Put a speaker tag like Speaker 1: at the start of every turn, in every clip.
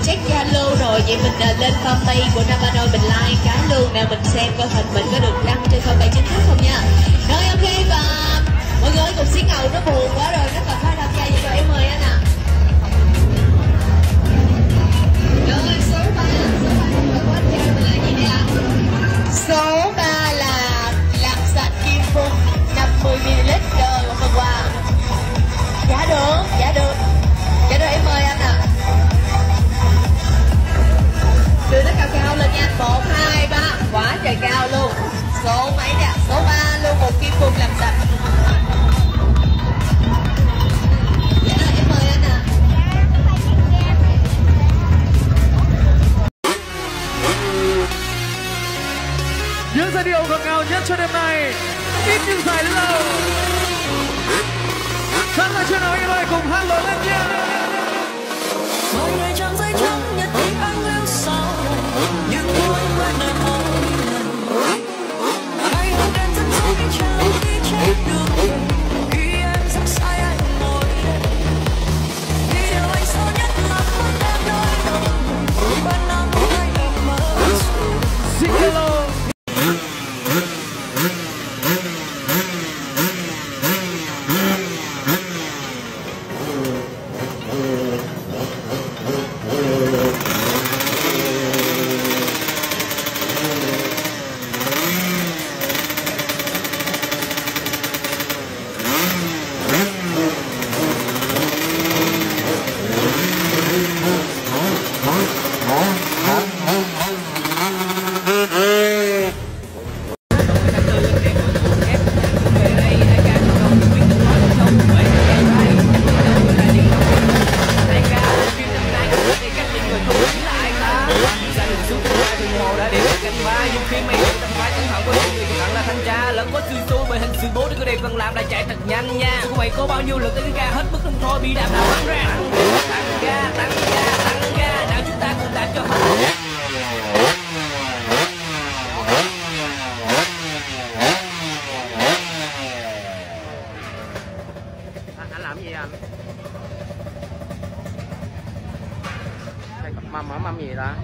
Speaker 1: check Zalo rồi, vậy mình lên fanpage của Nam Anh ơi, mình like cái luôn nè, mình xem coi hình mình có được đăng trên fanpage chính thức không nha. Rồi ok, và mọi người ơi, cục xí ngầu nó buồn quá rồi, nó cần phải tham gia vậy rồi, em mời anh ạ. Rồi số 3 của anh trai mình là gì nè ạ? Số 3 là làm sạch kim phun 50ml rồi một phần quà. Dạ được, dạ được. Dạ được, em mời anh ạ. Đưa nó cao cao lên nha. 1, 2, 3. Quá trời cao luôn. Số mấy nè? Số 3 luôn, một kim phun làm sạch. Dạ rồi, em mời anh ạ.
Speaker 2: Những giai điệu ngọt ngào nhất cho đêm nay, ít nhưng dài lâu. Sẵn là chưa nói em ơi, cùng hát lớn lên nha.
Speaker 3: Mọi ngày trang giấy trắng nhật ký anh lưu sau những buổi quên đời mỗi lần. Hãy không đêm thức dậy chờ khi chết được khi em dắt sai anh mỗi đêm. Vì điều anh sợ nhất là không em đôi đầu ban năm hay em mơ.
Speaker 2: Xin hello.
Speaker 4: Mâm gì ta?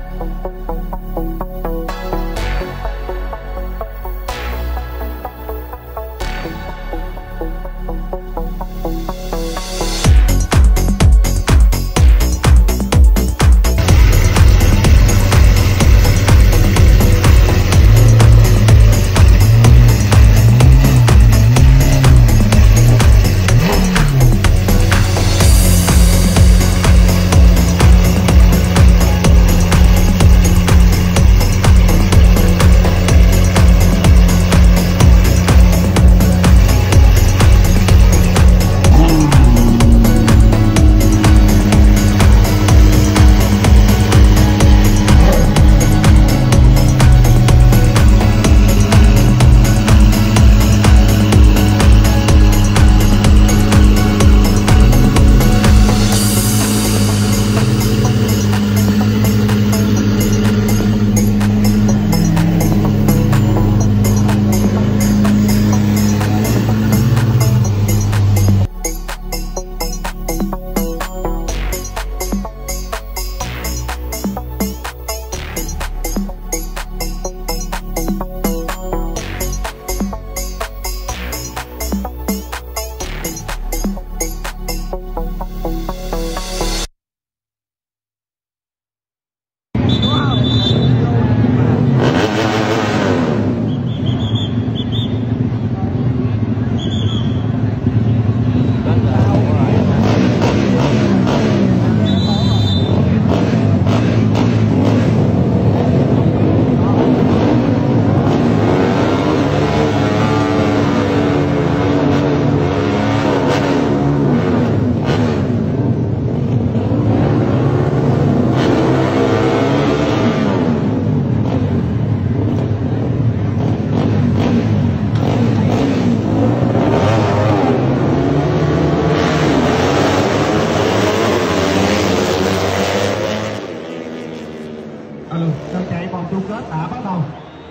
Speaker 5: Trận chạy vòng chung kết đã bắt đầu.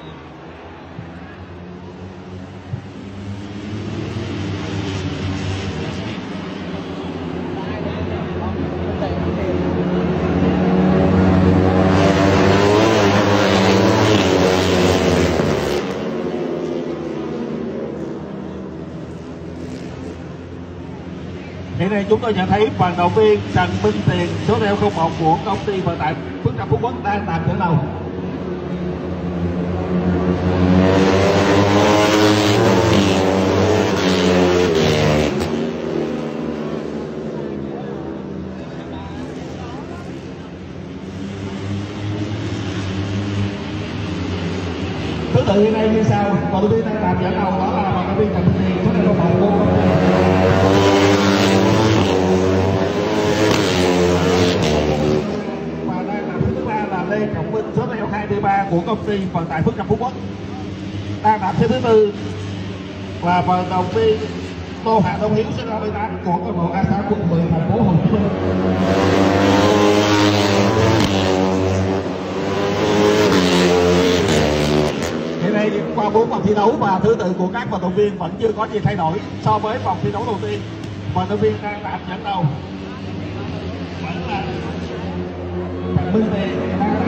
Speaker 5: Hiện nay chúng tôi nhận thấy vận động viên Trần Minh Tiền số đeo 01 của công ty vận tải Phước Trạch Phú Quốc đang tạm dẫn đầu. Thứ tự hiện nay như sau: vận động viên đang tạm dẫn đầu đó là vận động viên Trần Minh Tiền số đeo 01 của công ty. Lê Trọng Minh số đeo 23 của công ty vận tải Phước Trạch Phú Quốc. Đang đạp xe thứ tư là vận động viên Tô Hà Đông Hiếu số đeo 38 của câu lạc bộ A6 quận 10 thành phố Hồ Chí Minh. Hiện nay qua 4 vòng thi đấu và thứ tự của các vận động viên vẫn chưa có gì thay đổi so với vòng thi đấu đầu tiên. Vận động viên đang tạm dẫn đầu vẫn là Minh Tiền.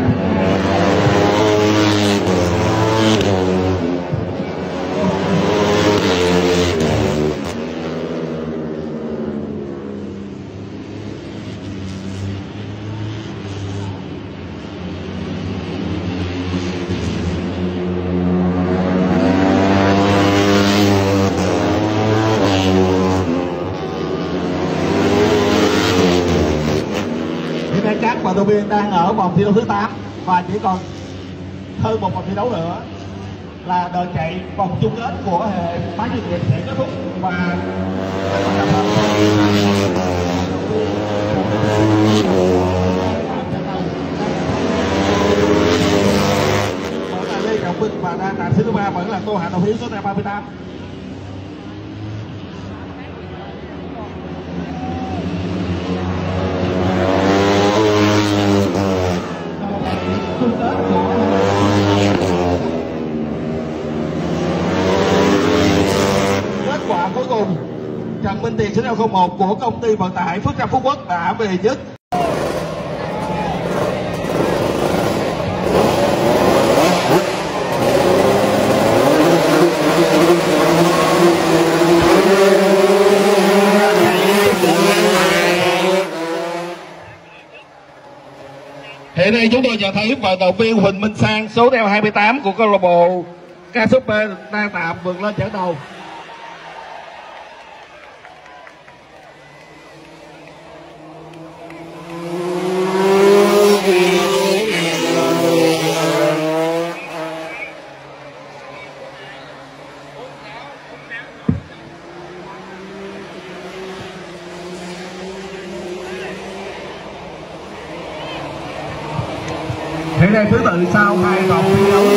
Speaker 5: Các vận động viên đang ở vòng thi đấu thứ 8 và chỉ còn hơn một vòng thi đấu nữa là đợt chạy vòng chung kết của hệ máy chuyên nghiệp sẽ kết thúc và vẫn là Lê Trọng Minh và đang tạm thứ 3 vẫn là Tô Hà Đông Hiếu số đeo 38. Kết quả cuối cùng, Trần Minh Tiền số đeo 01 của công ty vận tải Phước Trạch Phú Quốc đã về nhất. nhận thấy vận động viên Huỳnh Minh Sang số đeo 28 của câu lạc bộ Ca Super đang tạm vượt lên dẫn đầu. Hiện nay thứ tự sau 2 vòng thi đấu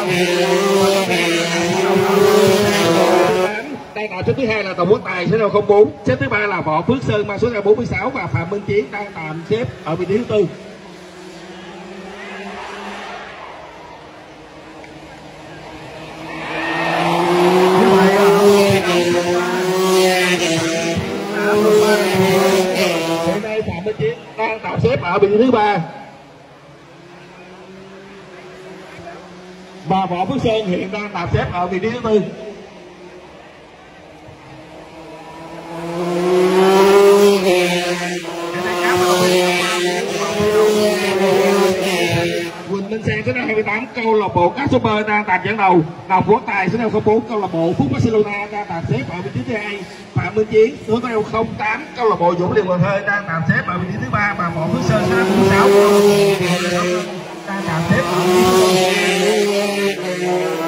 Speaker 5: đang ở xếp thứ 2 là Tổng Quốc Tài số đeo 04, xếp thứ 3 là Võ Phước Sơn mang số đeo 46 và Phạm Minh Chiến đang tạm xếp ở vị trí thứ 4. Hiện nay Phạm Minh Chiến đang tạm xếp ở vị trí thứ 3. Và Võ Phước Sơn hiện đang tạm xếp ở vị trí thứ 4. Huỳnh Minh Sang số đeo 28 câu lạc bộ Các Super đang tạm dẫn đầu. Ngọc Quốc Tài số đeo 04 câu lạc bộ Phúc Barcelona đang tạm xếp ở vị trí thứ 2. Phạm Minh Chiến số đeo 08 câu lạc bộ Dũng Liệt Cần Thơ đang tạm xếp ở vị trí thứ 3 và Võ Phước Sơn số đeo 46 đang tạm xếp ở vị trí thứ 4.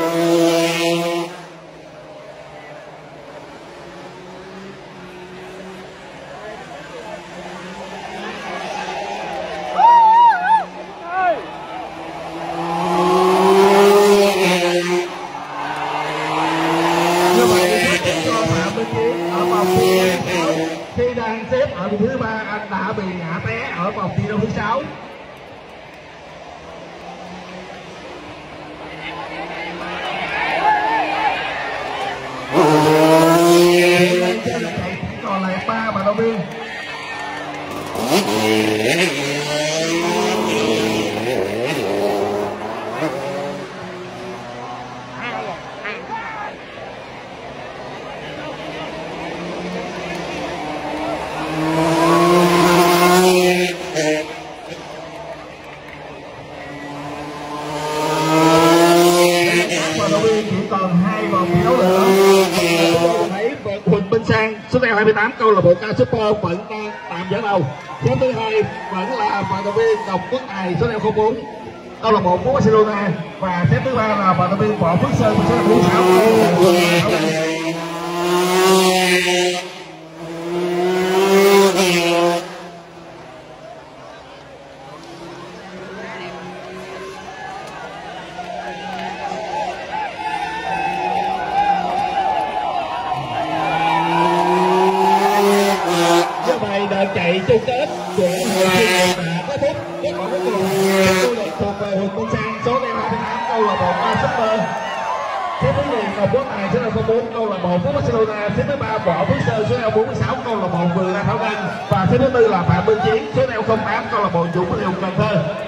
Speaker 5: Khi đang xếp ở vị trí thứ 3, anh đã bị ngã té ở vòng thi đấu thứ 6. Còn lại 3 vận động viên. Chỉ còn 2 vòng thi đấu nữa. Thấy Huỳnh Minh Sang số đeo 28 câu lạc bộ Ca Super vẫn đang tạm dẫn đầu. Xếp thứ 2 vẫn là vận động viên Ngọc Quốc Tài số đeo 04 câu lạc bộ Phú Barcelona và xếp thứ 3 là vận động viên Võ Phước Sơn số đeo 46. Đợt chạy chung kết của hội đã kết thúc. Kết quả cuối cùng vô địch thuộc về Huỳnh Minh Sang số đeo 28 câu lạc bộ Ca Super. Xếp thứ 2 Ngọc Quốc Tài số đeo 04 câu lạc bộ Phú Barcelona. Xếp thứ 3 Võ Phước Sơn số đeo 46 câu lạc bộ Vườn Lan Thảo Ngân và xếp thứ 4 là Phạm Minh Chiến số đeo 08 câu lạc bộ Dũng Liệt Cần Thơ.